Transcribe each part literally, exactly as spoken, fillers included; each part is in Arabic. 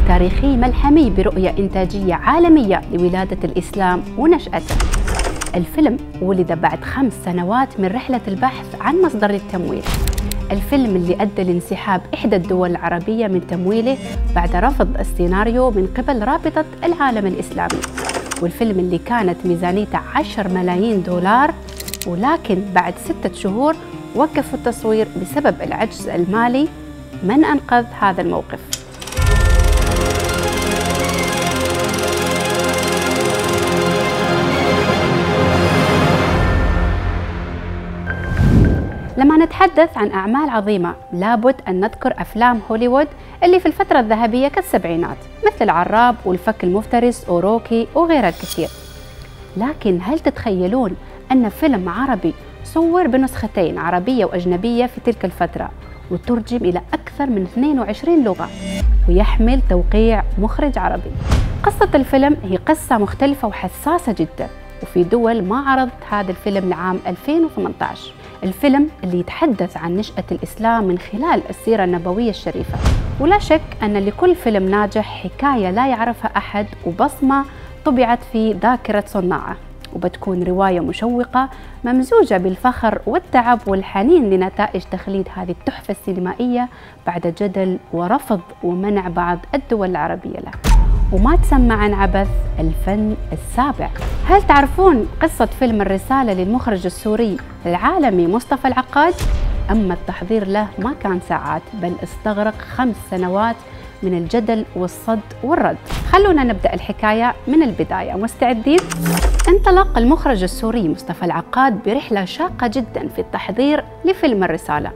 تاريخي ملحمي برؤية إنتاجية عالمية لولادة الإسلام ونشأته. الفيلم ولد بعد خمس سنوات من رحلة البحث عن مصدر للتمويل. الفيلم اللي أدى لانسحاب إحدى الدول العربية من تمويله بعد رفض السيناريو من قبل رابطة العالم الإسلامي. والفيلم اللي كانت ميزانيته عشرة ملايين دولار، ولكن بعد ستة شهور وقفوا التصوير بسبب العجز المالي. من أنقذ هذا الموقف؟ لما نتحدث عن أعمال عظيمة لابد أن نذكر أفلام هوليوود اللي في الفترة الذهبية كالسبعينات، مثل العراب والفك المفترس وروكي وغيرها الكثير. لكن هل تتخيلون أن فيلم عربي صور بنسختين عربية وأجنبية في تلك الفترة وترجم إلى أكثر من اثنين وعشرين لغة ويحمل توقيع مخرج عربي؟ قصة الفيلم هي قصة مختلفة وحساسة جدا، وفي دول ما عرضت هذا الفيلم لعام ألفين وثمانية عشر. الفيلم اللي يتحدث عن نشأة الإسلام من خلال السيرة النبوية الشريفة. ولا شك أن لكل فيلم ناجح حكاية لا يعرفها أحد وبصمة طبعت في ذاكرة صناعه، وبتكون رواية مشوقة ممزوجة بالفخر والتعب والحنين لنتائج تخليد هذه التحفة السينمائية بعد جدل ورفض ومنع بعض الدول العربية له. وما تسمى عن عبث الفن السابع. هل تعرفون قصة فيلم الرسالة للمخرج السوري العالمي مصطفى العقاد؟ أما التحضير له ما كان ساعات، بل استغرق خمس سنوات من الجدل والصد والرد. خلونا نبدأ الحكاية من البداية. مستعدين؟ انطلق المخرج السوري مصطفى العقاد برحلة شاقة جدا في التحضير لفيلم الرسالة،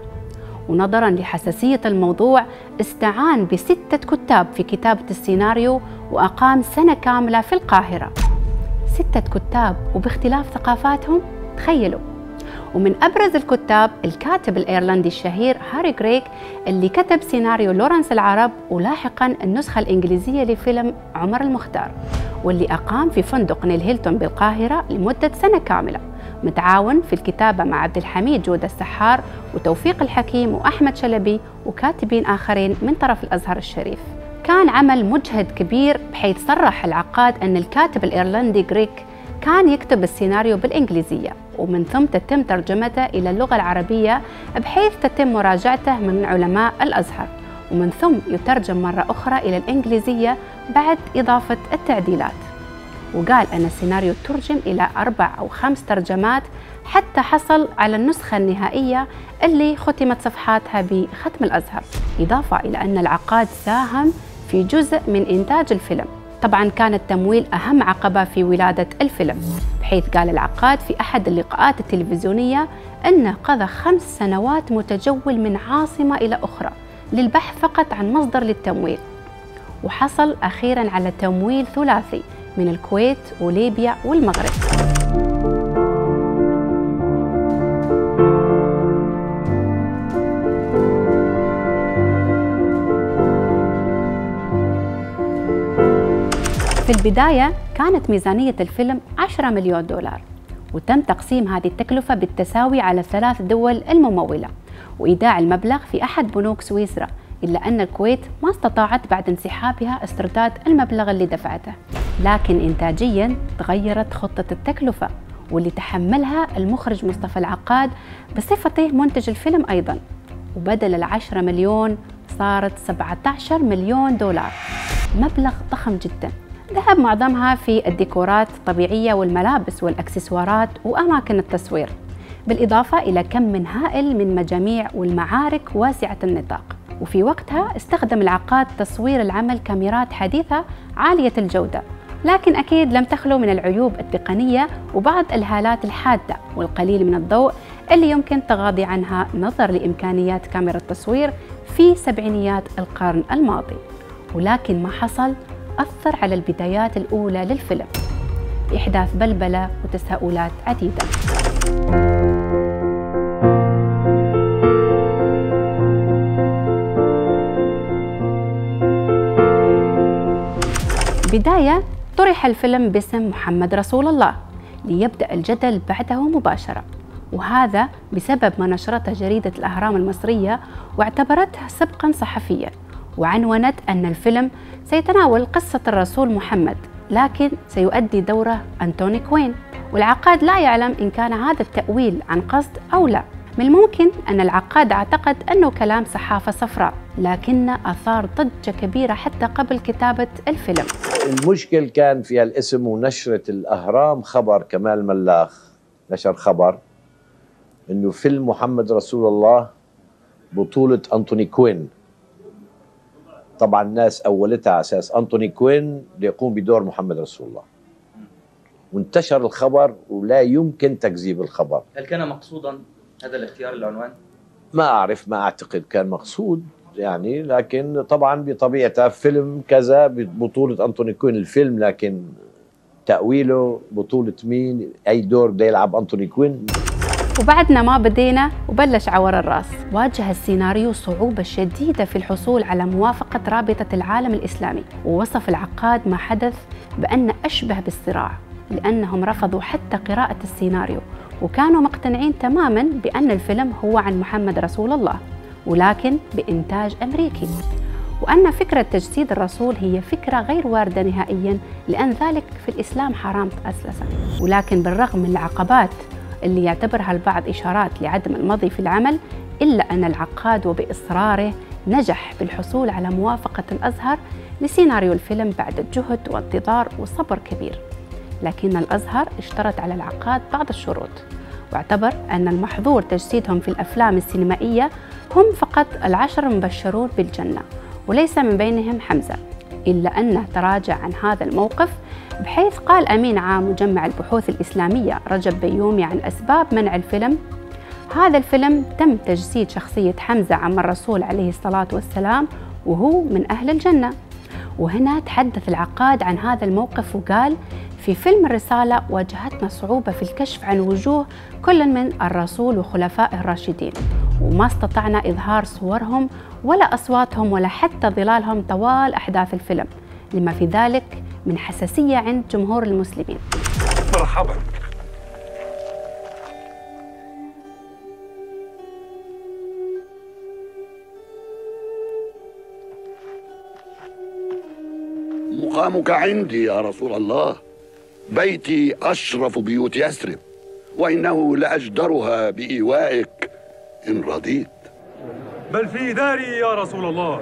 ونظرا لحساسية الموضوع استعان بستة كتاب في كتابة السيناريو وأقام سنة كاملة في القاهرة. ستة كتاب وباختلاف ثقافاتهم، تخيلوا. ومن أبرز الكتاب الكاتب الأيرلندي الشهير هاري غريغ اللي كتب سيناريو لورنس العرب ولاحقا النسخة الإنجليزية لفيلم عمر المختار، واللي أقام في فندق نيل هيلتون بالقاهرة لمدة سنة كاملة، متعاون في الكتابة مع عبد الحميد جودة السحار وتوفيق الحكيم وأحمد شلبي وكاتبين آخرين من طرف الأزهر الشريف. كان عمل مجهد كبير، بحيث صرح العقاد أن الكاتب الإيرلندي غريغ كان يكتب السيناريو بالإنجليزية، ومن ثم تتم ترجمته إلى اللغة العربية بحيث تتم مراجعته من علماء الأزهر، ومن ثم يترجم مرة أخرى إلى الإنجليزية بعد إضافة التعديلات. وقال أن السيناريو ترجم إلى أربع أو خمس ترجمات حتى حصل على النسخة النهائية اللي ختمت صفحاتها بختم الأزهر، إضافة إلى أن العقاد ساهم في جزء من إنتاج الفيلم. طبعا كان التمويل أهم عقبة في ولادة الفيلم، بحيث قال العقاد في أحد اللقاءات التلفزيونية أنه قضى خمس سنوات متجول من عاصمة إلى أخرى للبحث فقط عن مصدر للتمويل، وحصل أخيرا على تمويل ثلاثي من الكويت وليبيا والمغرب. في البداية كانت ميزانية الفيلم عشرة مليون دولار، وتم تقسيم هذه التكلفة بالتساوي على ثلاث دول الممولة وإيداع المبلغ في أحد بنوك سويسرا، إلا أن الكويت ما استطاعت بعد انسحابها استرداد المبلغ اللي دفعته. لكن إنتاجياً تغيرت خطة التكلفة، واللي تحملها المخرج مصطفى العقاد بصفته منتج الفيلم أيضاً، وبدل العشرة مليون صارت سبعة عشر مليون دولار، مبلغ ضخم جداً. ذهب معظمها في الديكورات الطبيعية والملابس والأكسسوارات وأماكن التصوير، بالإضافة إلى كم من هائل من مجاميع والمعارك واسعة النطاق. وفي وقتها استخدم العقاد تصوير العمل كاميرات حديثة عالية الجودة، لكن أكيد لم تخلو من العيوب التقنية وبعض الهالات الحادة والقليل من الضوء اللي يمكن تغاضي عنها نظر لإمكانيات كاميرا التصوير في سبعينيات القرن الماضي. ولكن ما حصل أثر على البدايات الأولى للفيلم بإحداث بلبلة وتساؤلات عديدة. بداية طرح الفيلم باسم محمد رسول الله ليبدأ الجدل بعده مباشرة، وهذا بسبب ما نشرته جريدة الأهرام المصرية واعتبرته سبقاً صحفياً، وعنونت أن الفيلم سيتناول قصة الرسول محمد، لكن سيؤدي دوره أنتوني كوين، والعقاد لا يعلم إن كان هذا التأويل عن قصد أو لا. من الممكن أن العقاد اعتقد أنه كلام صحافة صفراء، لكن أثار ضجة كبيرة حتى قبل كتابة الفيلم. المشكل كان في الاسم ونشرة الأهرام خبر، كمال ملاخ نشر خبر أنه فيلم محمد رسول الله بطولة أنتوني كوين. طبعا الناس أولتها على أساس أنتوني كوين ليقوم بدور محمد رسول الله، وانتشر الخبر ولا يمكن تكذيب الخبر. هل كان مقصودا هذا الاختيار للعنوان؟ ما أعرف، ما أعتقد كان مقصود يعني، لكن طبعا بطبيعتها فيلم كذا ببطولة أنتوني كوين الفيلم، لكن تأويله بطولة مين، أي دور بده يلعب أنتوني كوين. وبعدنا ما بدينا وبلش عور الراس. واجه السيناريو صعوبة شديدة في الحصول على موافقة رابطة العالم الإسلامي، ووصف العقاد ما حدث بأن أشبه بالصراع، لأنهم رفضوا حتى قراءة السيناريو، وكانوا مقتنعين تماماً بأن الفيلم هو عن محمد رسول الله ولكن بإنتاج أمريكي، وأن فكرة تجسيد الرسول هي فكرة غير واردة نهائياً، لأن ذلك في الإسلام حرام أساساً. ولكن بالرغم من العقبات اللي يعتبرها البعض إشارات لعدم المضي في العمل، إلا أن العقاد وبإصراره نجح بالحصول على موافقة الأزهر لسيناريو الفيلم بعد جهد وانتظار وصبر كبير. لكن الأزهر اشترط على العقاد بعض الشروط، واعتبر أن المحظور تجسيدهم في الأفلام السينمائية هم فقط العشر المبشرون بالجنة، وليس من بينهم حمزة، إلا أنه تراجع عن هذا الموقف، بحيث قال أمين عام مجمع البحوث الإسلامية رجب بيومي عن أسباب منع الفيلم: هذا الفيلم تم تجسيد شخصية حمزة عم الرسول عليه الصلاة والسلام وهو من أهل الجنة. وهنا تحدث العقاد عن هذا الموقف وقال: في فيلم الرسالة واجهتنا صعوبة في الكشف عن وجوه كل من الرسول وخلفائه الراشدين، وما استطعنا إظهار صورهم ولا أصواتهم ولا حتى ظلالهم طوال أحداث الفيلم، لما في ذلك من حساسية عند جمهور المسلمين. مرحبا. مقامك عندي يا رسول الله. بيتي أشرف بيوت يثرب، وإنه لأجدرها بإيوائك إن رضيت. بل في داري يا رسول الله.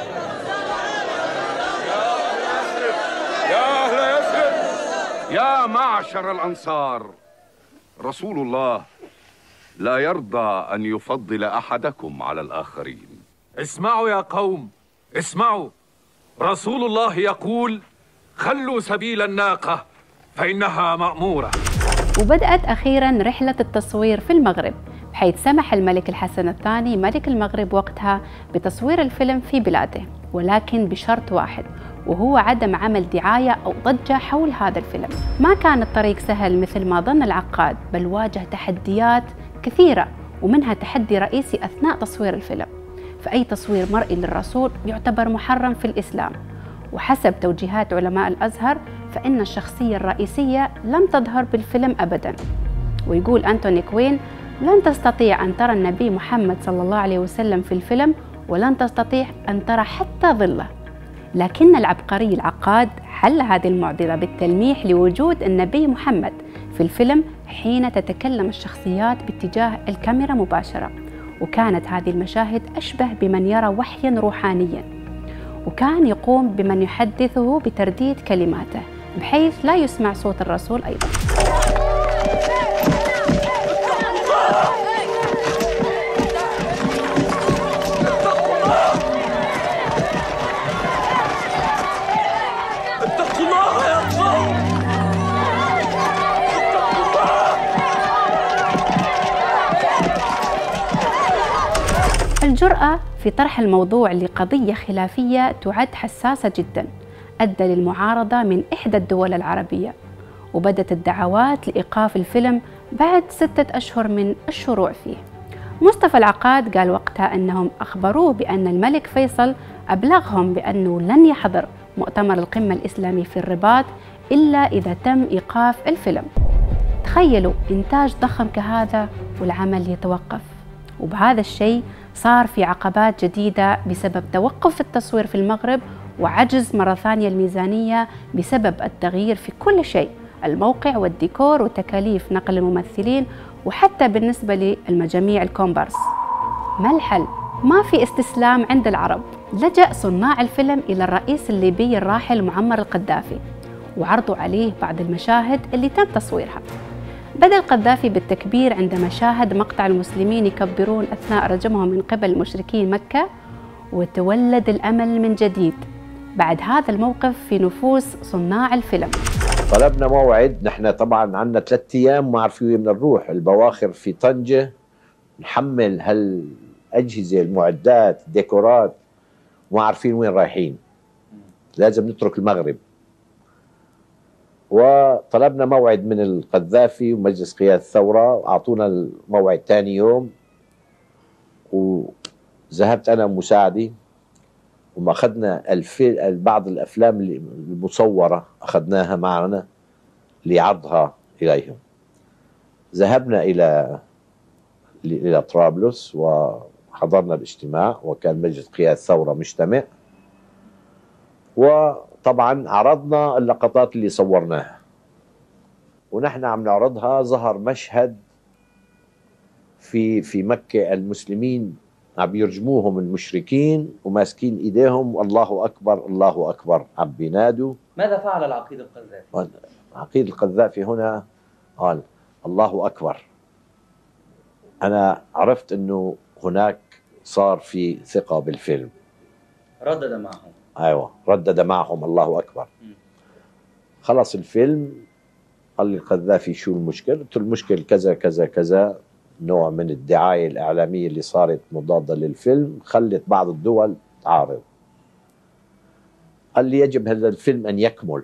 يا أهل يثرب، يا معشر الأنصار، رسول الله لا يرضى أن يفضل أحدكم على الآخرين. اسمعوا يا قوم، اسمعوا. رسول الله يقول: خلوا سبيل الناقة فإنها مأمورة. وبدأت أخيراً رحلة التصوير في المغرب، بحيث سمح الملك الحسن الثاني ملك المغرب وقتها بتصوير الفيلم في بلاده، ولكن بشرط واحد، وهو عدم عمل دعاية أو ضجة حول هذا الفيلم. ما كان الطريق سهل مثل ما ظن العقاد، بل واجه تحديات كثيرة، ومنها تحدي رئيسي أثناء تصوير الفيلم، فأي تصوير مرئي للرسول يعتبر محرم في الإسلام، وحسب توجيهات علماء الأزهر فإن الشخصية الرئيسية لم تظهر بالفيلم أبداً. ويقول أنتوني كوين: لن تستطيع أن ترى النبي محمد صلى الله عليه وسلم في الفيلم، ولن تستطيع أن ترى حتى ظله. لكن العبقري العقاد حل هذه المعضلة بالتلميح لوجود النبي محمد في الفيلم حين تتكلم الشخصيات باتجاه الكاميرا مباشرة، وكانت هذه المشاهد أشبه بمن يرى وحياً روحانياً، وكان يقوم بمن يحدثه بترديد كلماته بحيث لا يسمع صوت الرسول أيضاً. الجرأة في طرح الموضوع لقضية خلافية تعد حساسة جداً أدى للمعارضة من إحدى الدول العربية، وبدت الدعوات لإيقاف الفيلم بعد ستة أشهر من الشروع فيه. مصطفى العقاد قال وقتها أنهم أخبروه بأن الملك فيصل أبلغهم بأنه لن يحضر مؤتمر القمة الإسلامي في الرباط إلا إذا تم إيقاف الفيلم. تخيلوا إنتاج ضخم كهذا والعمل يتوقف، وبهذا الشيء صار في عقبات جديدة بسبب توقف التصوير في المغرب وعجز مرة ثانية الميزانية بسبب التغيير في كل شيء، الموقع والديكور وتكاليف نقل الممثلين وحتى بالنسبة للمجاميع الكومبارس. ما الحل؟ ما في استسلام عند العرب. لجأ صناع الفيلم إلى الرئيس الليبي الراحل معمر القذافي وعرضوا عليه بعض المشاهد اللي تم تصويرها. بدأ القذافي بالتكبير عندما شاهد مقطع المسلمين يكبرون أثناء رجمهم من قبل مشركين مكة، وتولد الأمل من جديد بعد هذا الموقف في نفوس صناع الفيلم. طلبنا موعد، نحن طبعا عندنا ثلاثة أيام ما عارفين وين بدنا نروح، البواخر في طنجة، نحمل هالأجهزة المعدات الديكورات وما عارفين وين رايحين، لازم نترك المغرب. وطلبنا موعد من القذافي ومجلس قيادة الثورة وأعطونا الموعد ثاني يوم، وذهبت أنا ومساعدي وما أخذنا بعض الأفلام المصورة أخذناها معنا لعرضها إليهم. ذهبنا إلى إلى طرابلس وحضرنا الاجتماع، وكان مجلس قيادة الثورة مجتمع، وطبعا عرضنا اللقطات اللي صورناها. ونحن عم نعرضها ظهر مشهد في في مكة، المسلمين عم يرجموهم المشركين وماسكين ايديهم والله اكبر الله اكبر عم بينادوا. ماذا فعل العقيد القذافي؟ العقيد القذافي هنا قال الله اكبر. انا عرفت انه هناك صار في ثقة بالفيلم. ردد معهم. ايوه ردد معهم الله اكبر. م. خلص الفيلم، قال لي القذافي شو المشكلة؟ قلت له المشكلة كذا كذا كذا، نوع من الدعاية الإعلامية اللي صارت مضادة للفيلم خلت بعض الدول تعارض. قال لي يجب هذا الفيلم أن يكمل.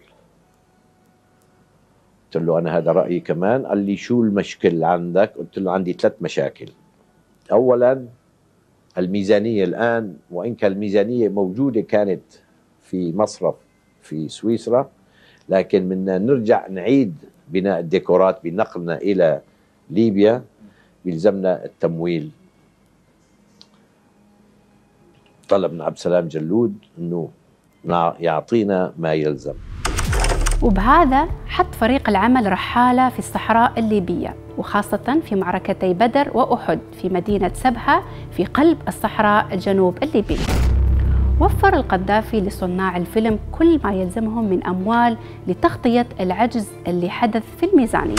قلت له أنا هذا رأيي كمان. قال لي شو المشكلة عندك؟ قلت له عندي ثلاث مشاكل. أولا الميزانية الآن، وإن كان الميزانية موجودة كانت في مصرف في سويسرا، لكن بدنا نرجع نعيد بناء الديكورات بنقلنا إلى ليبيا، بيلزمنا التمويل. طلب من عبد السلام جلود انه يعطينا ما يلزم. وبهذا حط فريق العمل رحالة في الصحراء الليبية، وخاصة في معركتي بدر وأحد في مدينة سبها في قلب الصحراء الجنوب الليبي. وفر القذافي لصناع الفيلم كل ما يلزمهم من أموال لتغطية العجز اللي حدث في الميزانية.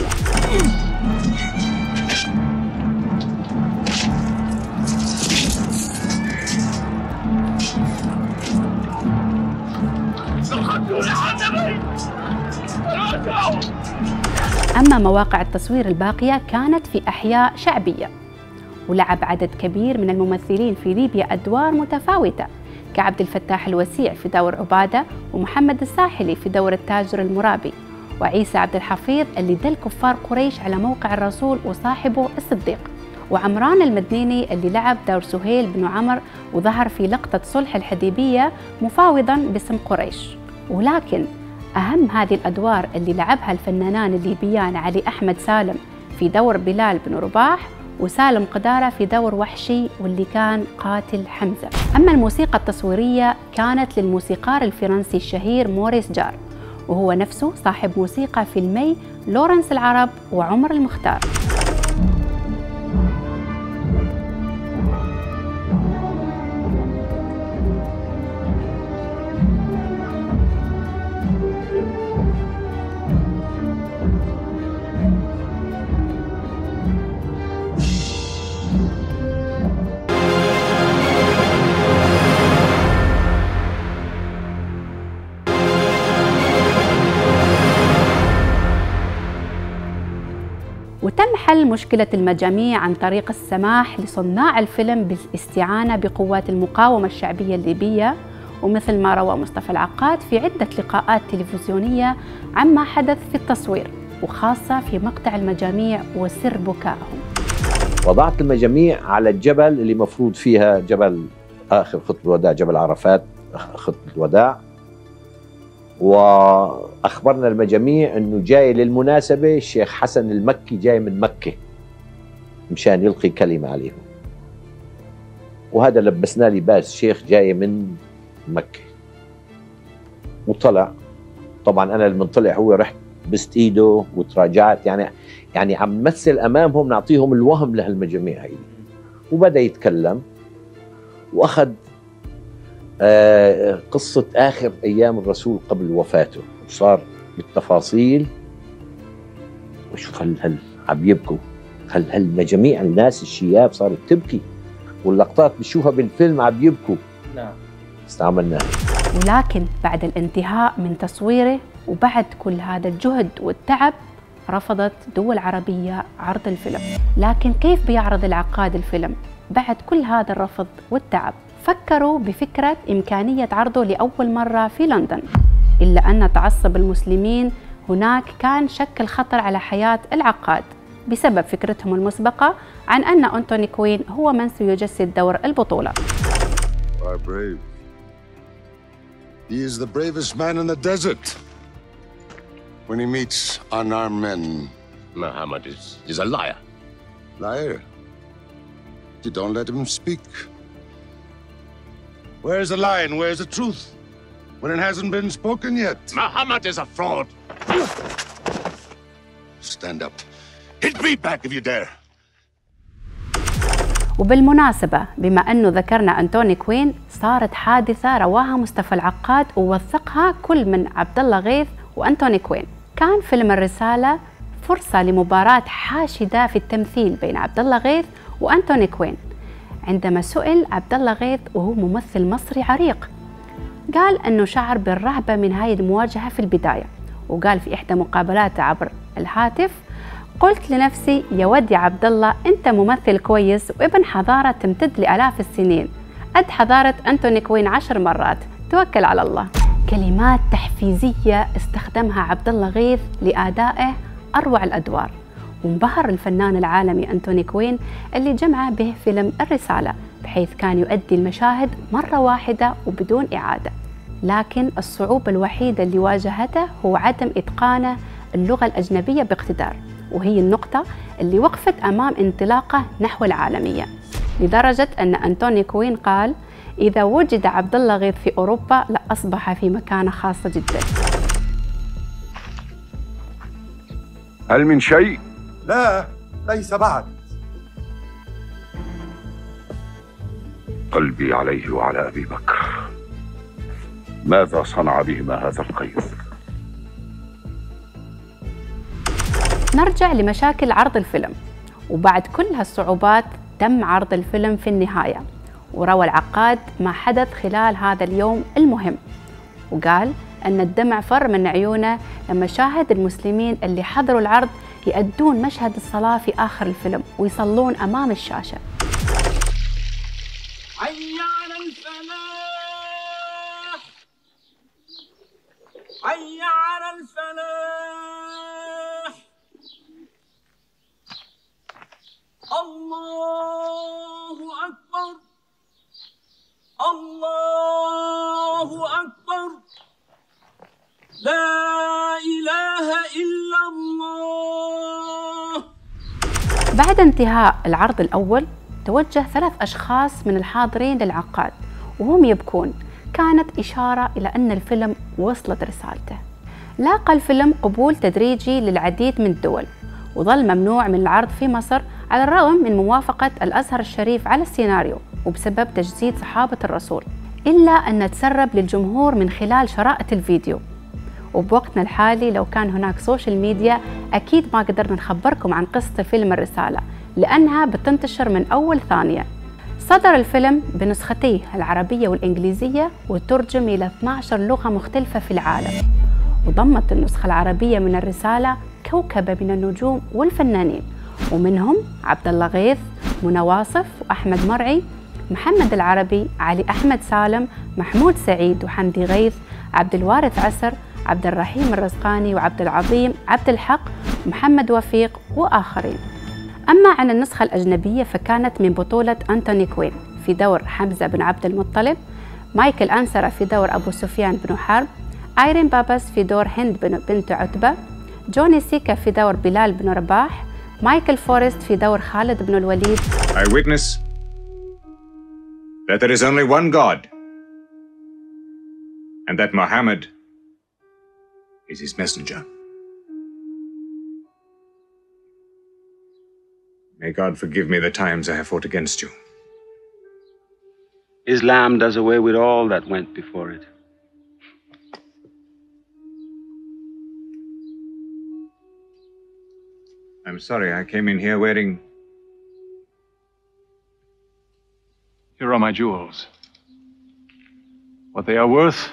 أما مواقع التصوير الباقية كانت في أحياء شعبية، ولعب عدد كبير من الممثلين في ليبيا أدوار متفاوتة كعبد الفتاح الوسيع في دور عبادة، ومحمد الساحلي في دور التاجر المرابي، وعيسى عبد الحفيظ اللي دل كفار قريش على موقع الرسول وصاحبه الصديق، وعمران المدنيني اللي لعب دور سهيل بن عمر وظهر في لقطة صلح الحديبية مفاوضاً باسم قريش. ولكن أهم هذه الأدوار اللي لعبها الفنانان الليبيان علي أحمد سالم في دور بلال بن رباح، وسالم قدارة في دور وحشي واللي كان قاتل حمزة. أما الموسيقى التصويرية كانت للموسيقار الفرنسي الشهير موريس جار، وهو نفسه صاحب موسيقى فيلمي لورنس العرب وعمر المختار. وتم حل مشكلة المجاميع عن طريق السماح لصناع الفيلم بالاستعانة بقوات المقاومة الشعبية الليبية، ومثل ما روى مصطفى العقاد في عدة لقاءات تلفزيونية عما حدث في التصوير، وخاصة في مقطع المجاميع وسر بكائهم. وضعت المجاميع على الجبل اللي مفروض فيها جبل آخر خطبة الوداع، جبل عرفات خطبة الوداع، وأخبرنا المجاميع أنه جاي للمناسبة الشيخ حسن المكي جاي من مكة مشان يلقي كلمة عليهم. وهذا لبسناه لباس شيخ جاي من مكة وطلع. طبعا أنا لما طلع هو رحت بست إيده وتراجعت، يعني يعني عم مثل أمامهم نعطيهم الوهم لهالمجاميع هي. وبدأ يتكلم وأخذ آه قصة آخر أيام الرسول قبل وفاته، وصار بالتفاصيل. وشوف هل هل عم يبكوا، هل هل مجاميع الناس الشياب صارت تبكي، واللقطات بتشوفها بالفيلم عم يبكوا. نعم. استعملناها. ولكن بعد الانتهاء من تصويره وبعد كل هذا الجهد والتعب، رفضت دول عربية عرض الفيلم. لكن كيف بيعرض العقاد الفيلم بعد كل هذا الرفض والتعب؟ فكروا بفكرة إمكانية عرضه لأول مرة في لندن، إلا أن تعصب المسلمين هناك كان شكل خطر على حياة العقاد بسبب فكرتهم المسبقة عن أن أنتوني كوين هو من سيجسد دور البطولة. brave. He is the bravest man in the desert. When he meets unarmed men, Muhammad is, is a liar. Liar. You don't let him speak. Where's the lie and where's the truth? When it hasn't been spoken yet. Muhammad is a fraud. Stand up. Hit me back if you dare. وبالمناسبة بما أنه ذكرنا أنتوني كوين، صارت حادثة رواها مصطفى العقاد ووثقها كل من عبد الله غيث وأنتوني كوين. كان فيلم الرسالة فرصة لمباراة حاشدة في التمثيل بين عبد الله غيث وأنتوني كوين. عندما سئل عبد الله غيث وهو ممثل مصري عريق، قال أنه شعر بالرهبة من هاي المواجهة في البداية، وقال في إحدى مقابلاته عبر الهاتف: قلت لنفسي يا ود يا عبد الله، أنت ممثل كويس وابن حضارة تمتد لآلاف السنين، قد حضارة أنتوني كوين عشر مرات، توكل على الله. كلمات تحفيزية استخدمها عبد الله غيث لأدائه أروع الأدوار، وانبهر الفنان العالمي أنتوني كوين اللي جمع به فيلم الرسالة، بحيث كان يؤدي المشاهد مرة واحدة وبدون إعادة. لكن الصعوبة الوحيدة اللي واجهته هو عدم إتقانه اللغة الأجنبية باقتدار، وهي النقطة اللي وقفت أمام انطلاقه نحو العالمية، لدرجة أن أنتوني كوين قال: إذا وجد عبد الله غيث في أوروبا لأصبح في مكانة خاصة جدا. هل من شيء؟ لا، ليس بعد. قلبي عليه وعلى أبي بكر. ماذا صنع بهما هذا القيس؟ نرجع لمشاكل عرض الفيلم. وبعد كل هالصعوبات تم عرض الفيلم في النهاية، وروى العقاد ما حدث خلال هذا اليوم المهم، وقال أن الدمع فر من عيونه لما شاهد المسلمين اللي حضروا العرض يأدون مشهد الصلاة في آخر الفيلم ويصلون أمام الشاشة. حي على الفلاح، حي على الفلاح، الله أكبر، الله أكبر، لا إله إلا الله. بعد انتهاء العرض الأول توجه ثلاث أشخاص من الحاضرين للعقاد وهم يبكون، كانت إشارة إلى أن الفيلم وصلت رسالته. لاقى الفيلم قبول تدريجي للعديد من الدول، وظل ممنوع من العرض في مصر على الرغم من موافقة الأزهر الشريف على السيناريو وبسبب تجسيد صحابة الرسول، إلا أن تسرب للجمهور من خلال شرائط الفيديو. وبوقتنا الحالي لو كان هناك سوشيال ميديا أكيد ما قدرنا نخبركم عن قصة فيلم الرسالة، لأنها بتنتشر من أول ثانية. صدر الفيلم بنسختيه العربية والإنجليزية وترجم إلى اثنتي عشرة لغة مختلفة في العالم، وضمت النسخة العربية من الرسالة كوكبة من النجوم والفنانين، ومنهم عبد الله غيث، منى واصف، وأحمد مرعي، محمد العربي، علي أحمد سالم، محمود سعيد، وحمدي غيث، عبد الوارث عسر، عبد الرحيم الرزقاني، وعبد العظيم عبد الحق، محمد وفيق وآخرين. أما عن النسخة الأجنبية فكانت من بطولة أنتوني كوين في دور حمزة بن عبد المطلب، مايكل أنسرة في دور أبو سفيان بن حرب، آيرين بابس في دور هند بن بنت عتبة، جوني سيكا في دور بلال بن رباح، مايكل فورست في دور خالد بن الوليد. I witness that there is only one God, and that Muhammad is his messenger. May God forgive me the times I have fought against you. Islam does away with all that went before it. I'm sorry, I came in here wearing... Here are my jewels. What they are worth,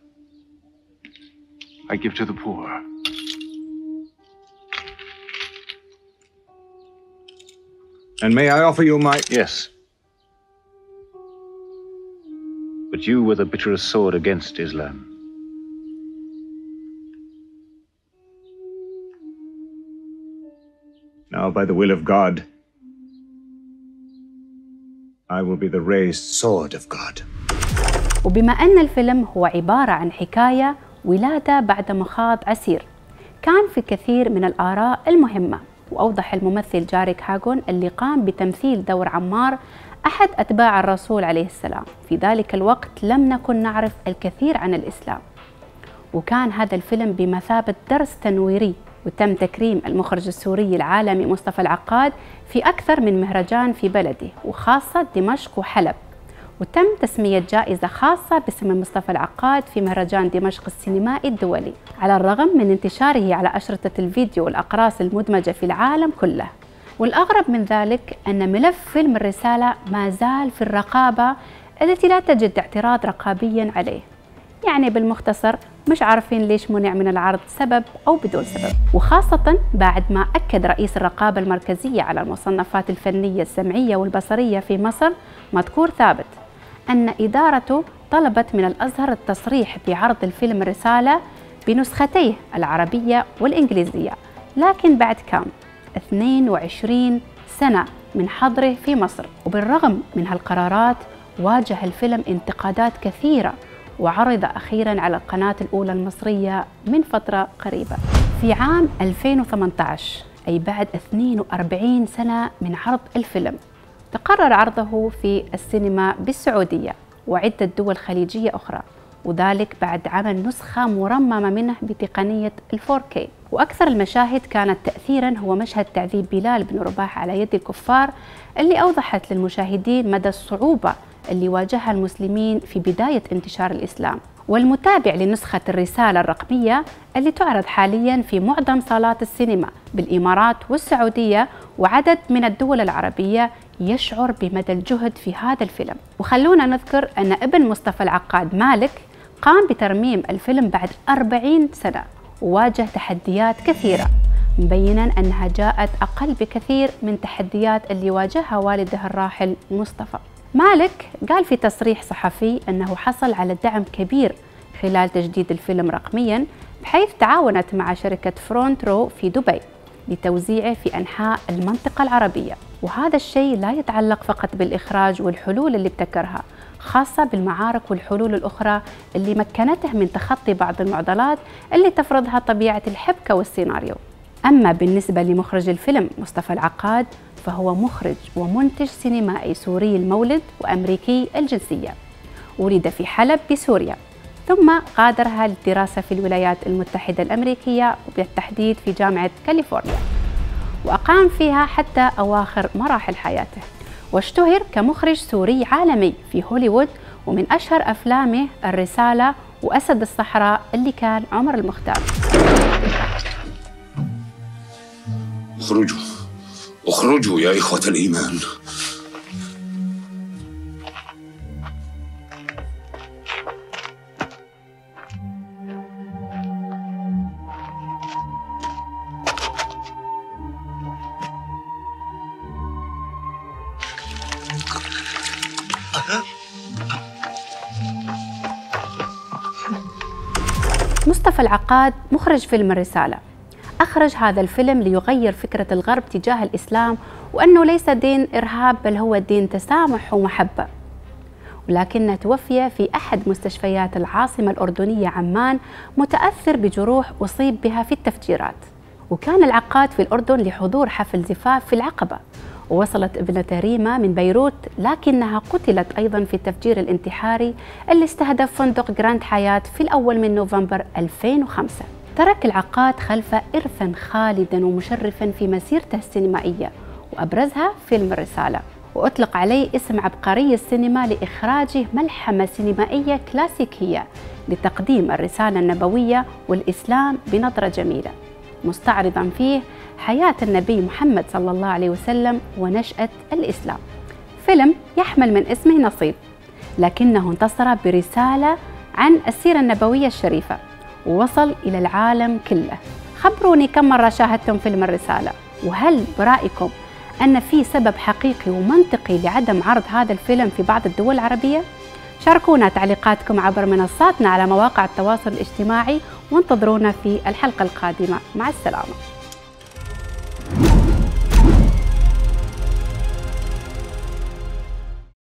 I give to the poor. And may I offer you my... Yes. But you were the bitterest sword against Islam. Now, by the will of God, I will be the raised sword of God. وبما أن الفيلم هو عبارة عن حكاية ولادة بعد مخاض عسير، كان في كثير من الآراء المهمة. وأوضح الممثل جاريك هاغون اللي قام بتمثيل دور عمار أحد أتباع الرسول عليه السلام. في ذلك الوقت لم نكن نعرف الكثير عن الإسلام، وكان هذا الفيلم بمثابة درس تنويري، وتم تكريم المخرج السوري العالمي مصطفى العقاد في أكثر من مهرجان في بلده وخاصة دمشق وحلب، وتم تسمية جائزة خاصة باسم مصطفى العقاد في مهرجان دمشق السينمائي الدولي، على الرغم من انتشاره على أشرطة الفيديو والأقراص المدمجة في العالم كله. والأغرب من ذلك أن ملف فيلم الرسالة ما زال في الرقابة التي لا تجد اعتراض رقابيا عليه. يعني بالمختصر مش عارفين ليش منع من العرض سبب أو بدون سبب، وخاصة بعد ما أكد رئيس الرقابة المركزية على المصنفات الفنية السمعية والبصرية في مصر مذكور ثابت أن إدارته طلبت من الأزهر التصريح بعرض الفيلم الرسالة بنسختيه العربية والإنجليزية، لكن بعد كام اثنين وعشرين سنة من حظره في مصر. وبالرغم من هالقرارات واجه الفيلم انتقادات كثيرة، وعرض أخيراً على القناة الأولى المصرية من فترة قريبة. في عام ألفين وثمانية عشر، أي بعد اثنين وأربعين سنة من عرض الفيلم، تقرر عرضه في السينما بالسعودية وعدة دول خليجية أخرى، وذلك بعد عمل نسخة مرممة منه بتقنية الفور كي. وأكثر المشاهد كانت تأثيراً هو مشهد تعذيب بلال بن رباح على يد الكفار، اللي أوضحت للمشاهدين مدى الصعوبة اللي واجهها المسلمين في بداية انتشار الإسلام. والمتابع لنسخة الرسالة الرقمية اللي تعرض حالياً في معظم صالات السينما بالإمارات والسعودية وعدد من الدول العربية يشعر بمدى الجهد في هذا الفيلم. وخلونا نذكر أن ابن مصطفى العقاد مالك قام بترميم الفيلم بعد أربعين سنة وواجه تحديات كثيرة، مبيناً أنها جاءت أقل بكثير من تحديات اللي واجهها والده الراحل مصطفى. مالك قال في تصريح صحفي أنه حصل على دعم كبير خلال تجديد الفيلم رقمياً، بحيث تعاونت مع شركة فرونت رو في دبي لتوزيعه في أنحاء المنطقة العربية. وهذا الشيء لا يتعلق فقط بالإخراج والحلول اللي ابتكرها، خاصة بالمعارك والحلول الأخرى اللي مكنته من تخطي بعض المعضلات اللي تفرضها طبيعة الحبكة والسيناريو. أما بالنسبة لمخرج الفيلم مصطفى العقاد، فهو مخرج ومنتج سينمائي سوري المولد وأمريكي الجنسية، ولد في حلب بسوريا، ثم غادرها للدراسة في الولايات المتحدة الأمريكية وبالتحديد في جامعة كاليفورنيا، وأقام فيها حتى أواخر مراحل حياته. واشتهر كمخرج سوري عالمي في هوليوود، ومن أشهر أفلامه الرسالة وأسد الصحراء اللي كان عمر المختار. اخرجوا اخرجوا يا إخوة الإيمان. مصطفى العقاد مخرج فيلم الرسالة، أخرج هذا الفيلم ليغير فكرة الغرب تجاه الإسلام، وأنه ليس دين إرهاب بل هو دين تسامح ومحبة. ولكنه توفي في أحد مستشفيات العاصمة الأردنية عمان متأثر بجروح أصيب بها في التفجيرات. وكان العقاد في الأردن لحضور حفل زفاف في العقبة، ووصلت ابنة ريما من بيروت، لكنها قتلت أيضا في التفجير الانتحاري اللي استهدف فندق جراند حياة في الأول من نوفمبر ألفين وخمسة. ترك العقاد خلفه إرثا خالدا ومشرفا في مسيرته السينمائية، وأبرزها فيلم الرسالة، وأطلق عليه اسم عبقري السينما لإخراجه ملحمة سينمائية كلاسيكية لتقديم الرسالة النبوية والإسلام بنظرة جميلة، مستعرضا فيه حياة النبي محمد صلى الله عليه وسلم ونشأة الإسلام. فيلم يحمل من اسمه نصيب، لكنه انتصر برسالة عن السيرة النبوية الشريفة ووصل إلى العالم كله. خبروني كم مرة شاهدتم فيلم الرسالة، وهل برأيكم أن في سبب حقيقي ومنطقي لعدم عرض هذا الفيلم في بعض الدول العربية؟ شاركونا تعليقاتكم عبر منصاتنا على مواقع التواصل الاجتماعي، وانتظرونا في الحلقة القادمة. مع السلامة.